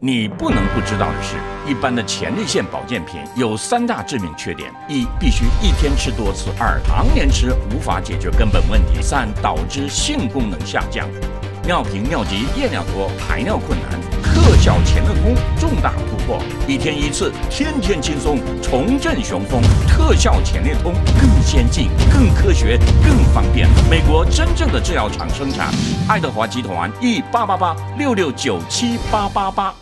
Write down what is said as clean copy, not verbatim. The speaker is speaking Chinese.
你不能不知道的是，一般的前列腺保健品有3大致命缺点：一、必须一天吃多次；二、常年吃无法解决根本问题；三、导致性功能下降。尿频、尿急、夜尿多、排尿困难，特效前列通重大突破，一天一次，天天轻松，重振雄风。特效前列通更先进、更科学、更方便，美国真正的制药厂生产。爱德华集团E88866978888。